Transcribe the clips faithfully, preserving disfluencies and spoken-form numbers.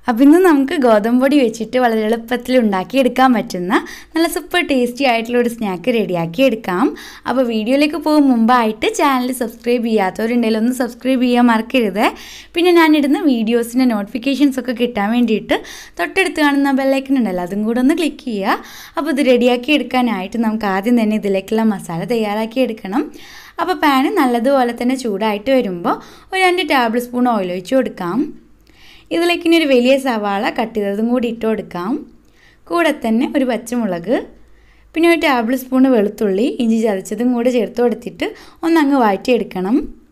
അപ്പോൾ ഇന്ന് നമുക്ക് ഗോതമ്പ് പൊടി വെച്ചിട്ട് വളരെ എളുപ്പത്തിൽ ഉണ്ടാക്കിയെടുക്കാൻ പറ്റുന്ന നല്ല സൂപ്പർ ടേസ്റ്റി ആയിട്ടുള്ള ഒരു സ്നാക്ക് റെഡിയാക്കി എടുക്കാം. അപ്പോൾ വീഡിയോയിലേക്ക് പോകും മുമ്പായിട്ട് ചാനൽ സബ്സ്ക്രൈബ് ചെയ്യാത്തവരുണ്ടെങ്കിൽ ഒന്ന് സബ്സ്ക്രൈബ് ചെയ്യാൻ മറക്കരുത്. പിന്നെ ഞാനിടുന്ന വീഡിയോസിൻ്റെ നോട്ടിഫിക്കേഷൻസ് ഒക്കെ കിട്ടാൻ വേണ്ടിയിട്ട് തൊട്ടടുത്ത് കാണുന്ന ബെല്ലൈക്കൺ ഉണ്ടല്ലോ, അതും കൂടെ ഒന്ന് ക്ലിക്ക് ചെയ്യുക. അപ്പോൾ ഇത് റെഡിയാക്കി എടുക്കാനായിട്ട് നമുക്ക് ആദ്യം തന്നെ ഇതിലേക്കുള്ള മസാല തയ്യാറാക്കി എടുക്കണം. അപ്പോൾ പാന് നല്ലതുപോലെ തന്നെ ചൂടായിട്ട് വരുമ്പോൾ ഒരു രണ്ട് ടേബിൾ സ്പൂൺ ഓയിൽ ഒഴിച്ച് കൊടുക്കാം. ഇതിലേക്ക് ഇനി ഒരു വലിയ സവാള കട്ട് ചെയ്തതും കൂടി ഇട്ട് കൊടുക്കാം. കൂടെ തന്നെ ഒരു പച്ചമുളക്, പിന്നെ ഒരു ടേബിൾ സ്പൂൺ വെളുത്തുള്ളി ഇഞ്ചി ചതച്ചതും കൂടെ ചേർത്ത് കൊടുത്തിട്ട് ഒന്നങ്ങ് വഴറ്റിയെടുക്കണം.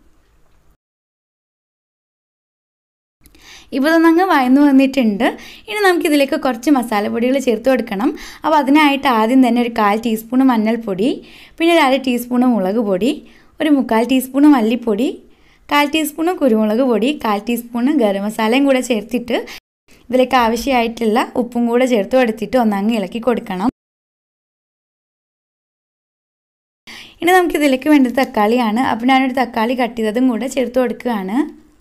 ഇപ്പോൾ ഇതൊന്നങ്ങ് വഴന്നു വന്നിട്ടുണ്ട്. ഇനി നമുക്കിതിലേക്ക് കുറച്ച് മസാലപ്പൊടികൾ ചേർത്ത് കൊടുക്കണം. അപ്പോൾ അതിനായിട്ട് ആദ്യം തന്നെ ഒരു കാൽ ടീസ്പൂൺ മഞ്ഞൾപ്പൊടി, പിന്നെ ഒരു അര ടീസ്പൂൺ മുളക് പൊടി, ഒരു മുക്കാൽ ടീസ്പൂൺ മല്ലിപ്പൊടി, കാൽ ടീസ്പൂൺ കുരുമുളക് പൊടി, കാൽ ടീസ്പൂൺ ഗരം മസാലയും കൂടെ ചേർത്തിട്ട് ഇതിലേക്ക് ആവശ്യമായിട്ടുള്ള ഉപ്പും കൂടെ ചേർത്ത് കൊടുത്തിട്ട് ഒന്നങ്ങ് ഇളക്കി കൊടുക്കണം. ഇനി നമുക്കിതിലേക്ക് വേണ്ടത് തക്കാളിയാണ്. അപ്പോൾ ഞാനൊരു തക്കാളി കട്ട് ചെയ്തതും കൂടെ ചേർത്ത് കൊടുക്കുകയാണ്.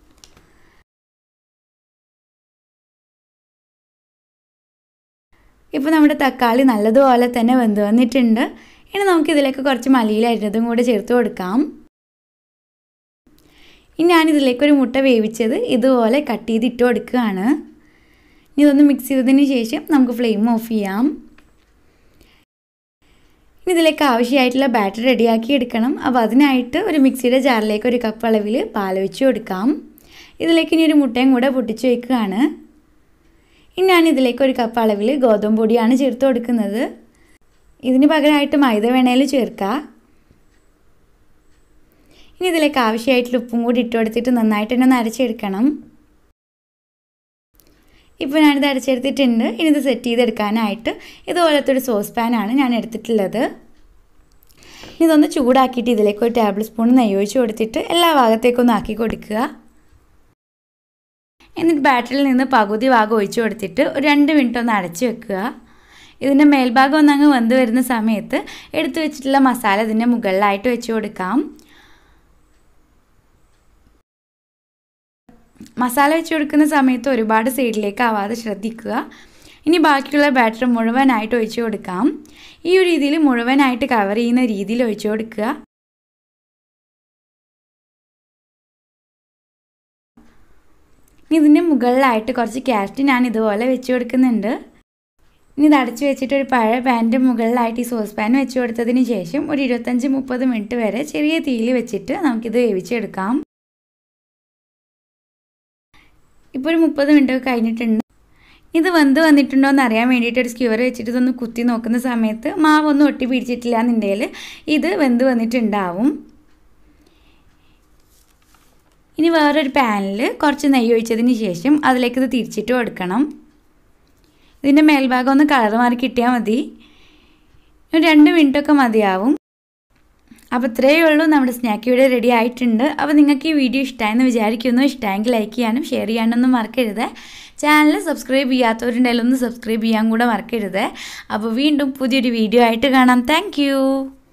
ഇപ്പോൾ നമ്മുടെ തക്കാളി നല്ലതുപോലെ തന്നെ വെന്ത് വന്നിട്ടുണ്ട്. ഇനി നമുക്കിതിലേക്ക് കുറച്ച് മല്ലിയില അരിഞ്ഞതും കൂടെ ചേർത്ത് കൊടുക്കാം. ഇനി ഞാനിതിലേക്കൊരു മുട്ട വേവിച്ചത് ഇതുപോലെ കട്ട് ചെയ്ത് ഇട്ട് കൊടുക്കുകയാണ്. ഇനി ഇതൊന്ന് മിക്സ് ചെയ്തതിന് ശേഷം നമുക്ക് ഫ്ലെയിം ഓഫ് ചെയ്യാം. ഇനി ഇതിലേക്ക് ആവശ്യമായിട്ടുള്ള ബാറ്റർ റെഡിയാക്കി എടുക്കണം. അപ്പോൾ അതിനായിട്ട് ഒരു മിക്സിയുടെ ജാറിലേക്ക് ഒരു കപ്പ് അളവിൽ പാൽ ഒഴിച്ച് കൊടുക്കാം. ഇതിലേക്ക് ഇനി ഒരു മുട്ടയും കൂടെ പൊട്ടിച്ച് വയ്ക്കുകയാണ്. ഇനി ഞാനിതിലേക്ക് ഒരു കപ്പ് അളവിൽ ഗോതമ്പ് പൊടിയാണ് ചേർത്ത് കൊടുക്കുന്നത്. ഇതിന് പകരമായിട്ട് മൈദ വേണേൽ ചേർക്കാം. ഇനി ഇതിലേക്ക് ആവശ്യമായിട്ടുള്ള ഉപ്പും കൂടി ഇട്ട് കൊടുത്തിട്ട് നന്നായിട്ട് തന്നെ ഒന്ന് അരച്ചെടുക്കണം. ഇപ്പോൾ ഞാനിത് അരച്ചെടുത്തിട്ടുണ്ട്. ഇനി ഇത് സെറ്റ് ചെയ്തെടുക്കാനായിട്ട് ഇതുപോലത്തെ ഒരു സോസ് പാനാണ് ഞാൻ എടുത്തിട്ടുള്ളത്. ഇതൊന്ന് ചൂടാക്കിയിട്ട് ഇതിലേക്ക് ഒരു ടേബിൾ സ്പൂൺ നെയ്യ് ഒഴിച്ച് കൊടുത്തിട്ട് എല്ലാ ഭാഗത്തേക്കൊന്ന് ആക്കി കൊടുക്കുക. എന്നിട്ട് ബാറ്ററിൽ നിന്ന് പകുതി ഭാഗം ഒഴിച്ച് കൊടുത്തിട്ട് ഒരു രണ്ട് മിനിറ്റ് ഒന്ന് അടച്ച് വെക്കുക. ഇതിൻ്റെ മേൽഭാഗം ഒന്നങ്ങ് വെന്ത് വരുന്ന സമയത്ത് എടുത്തു വെച്ചിട്ടുള്ള മസാല ഇതിൻ്റെ മുകളിലായിട്ട് വെച്ച് കൊടുക്കാം. മസാല വെച്ച് കൊടുക്കുന്ന സമയത്ത് ഒരുപാട് സൈഡിലേക്ക് ആവാതെ ശ്രദ്ധിക്കുക. ഇനി ബാക്കിയുള്ള ബാറ്റർ മുഴുവനായിട്ട് ഒഴിച്ച് കൊടുക്കാം. ഈ ഒരു രീതിയിൽ മുഴുവനായിട്ട് കവർ ചെയ്യുന്ന രീതിയിൽ ഒഴിച്ച് കൊടുക്കുക. ഇനി ഇതിൻ്റെ മുകളിലായിട്ട് കുറച്ച് ക്യാരറ്റ് ഞാൻ ഇതുപോലെ വെച്ച് കൊടുക്കുന്നുണ്ട്. ഇനി ഇത് അടച്ച് വെച്ചിട്ട് ഒരു പഴയ പാനിൻ്റെ മുകളിലായിട്ട് ഈ സോസ് പാൻ വെച്ച് കൊടുത്തതിന് ശേഷം ഒരു ഇരുപത്തഞ്ച് മുപ്പത് മിനിറ്റ് വരെ ചെറിയ തീയിൽ വെച്ചിട്ട് നമുക്കിത് വേവിച്ചെടുക്കാം. ഇപ്പോൾ ഒരു മുപ്പത് മിനിറ്റ് കഴിഞ്ഞിട്ടുണ്ട്. ഇത് വെന്ത് വന്നിട്ടുണ്ടോ എന്ന് അറിയാൻ വേണ്ടിയിട്ട് ഒരു സ്ക്യൂർ വെച്ചിട്ട് ഇതൊന്ന് കുത്തി നോക്കുന്ന സമയത്ത് മാവൊന്നും ഒട്ടി പിടിച്ചിട്ടില്ല എന്നുണ്ടെങ്കിൽ ഇത് വെന്ത് വന്നിട്ടുണ്ടാവും. ഇനി വേറൊരു പാനിൽ കുറച്ച് നെയ്യ് ഒഴിച്ചതിന് ശേഷം അതിലേക്ക് ഇത് തിരിച്ചിട്ട് കൊടുക്കണം. ഇതിൻ്റെ മേൽഭാഗം ഒന്ന് കളർ മാറി കിട്ടിയാൽ മതി. രണ്ട് മിനിറ്റൊക്കെ മതിയാവും. അപ്പോൾ ഇത്രയേ ഉള്ളൂ, നമ്മുടെ സ്നാക്ക് ഇവിടെ റെഡി ആയിട്ടുണ്ട്. അപ്പോൾ നിങ്ങൾക്ക് ഈ വീഡിയോ ഇഷ്ടമായെന്ന് വിചാരിക്കുന്നു. ഇഷ്ടമെങ്കിൽ ലൈക്ക് ചെയ്യാനും ഷെയർ ചെയ്യാനൊന്നും മറക്കരുത്. ചാനൽ സബ്സ്ക്രൈബ് ചെയ്യാത്തവരുണ്ടെങ്കിൽ ഒന്ന് സബ്സ്ക്രൈബ് ചെയ്യാൻ കൂടെ മറക്കരുത്. അപ്പോൾ വീണ്ടും പുതിയൊരു വീഡിയോ ആയിട്ട് കാണാം. താങ്ക്